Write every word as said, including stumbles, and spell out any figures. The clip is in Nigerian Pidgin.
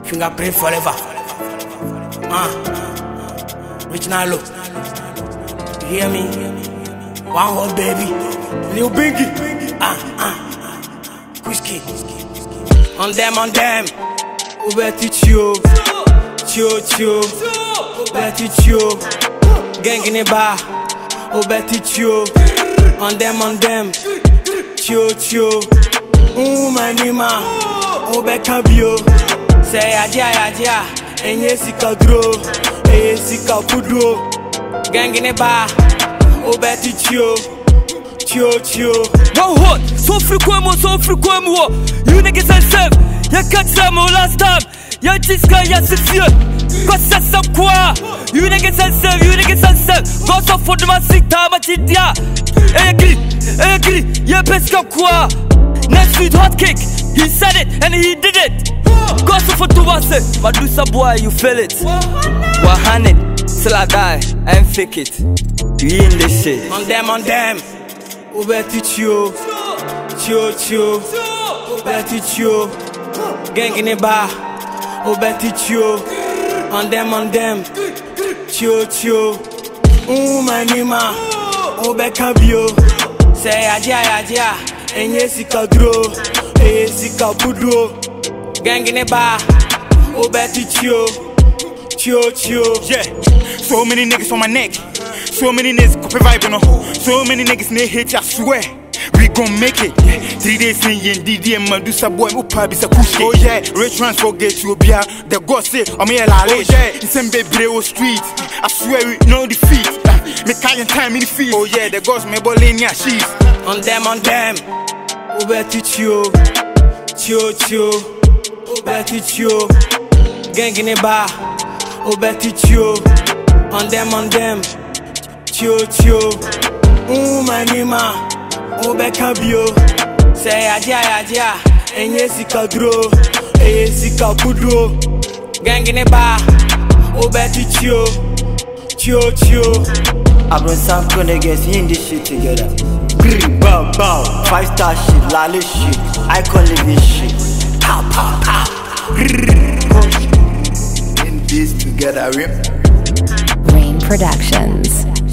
Chunga pray forever. Ah, Rich Nalo. You hear me? One hot baby. Lil Binky. Ah, ah. Whiskey. On them, on them. Ube Chioo Chioo Chioo Ube Chioo Gang in the bar. Ube Chioo. On them, on them. Chioo Chioo. Ooh, my nima. Ube Kabio. Say aja aja. Enye sika dro. Enye sika kudro. Gang in the bar. Ube Chioo Chioo Chioo. One hot. So frequent, so frequent. You niggas are safe. You catch them all last time. You just got your sister. Cause that's some qua. You niggas are safe. You niggas are safe. Go so for the massive time at it. Yeah. Hey, agree. Hey, agree. Yeah, best go qua. Next week, hot cake. He said it and he did it. Go so for two months. But do some boy, you feel it. one hundred. Till I die and fake it. You in this shit. On them, on them. Ube Chioo Chioo Chioo Ube Chioo. Gang in the bar. Ube Chioo. On them, on them. Chioo Chioo. Ooh, my nima. Ube Kabio. Say aja aja. Enye sika dro. Enye sika kudro. Gang in the bar. Ube Chioo Chioo Chioo. Yeah. So many niggas on my neck. So many niggas copy vibe on a. So many niggas need hate, I swear. We gon' make it. Yeah. Three days in yen D D M Madusa boy upa bisa kushke. Oh yeah, rich transfer get you bia. The God say I'm here la. Oh yeah, in some baby street. I swear we know defeat. Uh, me can't time in the field. Oh yeah, the gods me bolenia sheep. On them, on them. Ube Chioo Chioo Chioo Ube Chioo. Gang in the bar. Ube Chioo. On them, on them. Chioo Chioo. Ooh, my nima. Ube Kabio. Say aja aja. Enye sika dro. Enye sika kudro. Gang in the bar. Ube Chioo Chioo Chioo. I've been some niggas in this shit together. Green, bow, bow. Five star shit, lolly shit. I call it this shit. Pow, pow, pow. In this together, rip. Rain Productions.